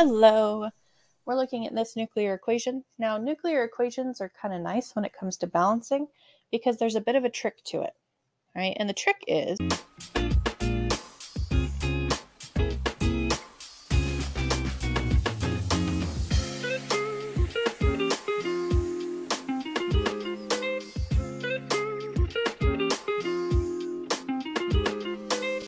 Hello. We're looking at this nuclear equation. Now, nuclear equations are kind of nice when it comes to balancing because there's a bit of a trick to it, right? And the trick is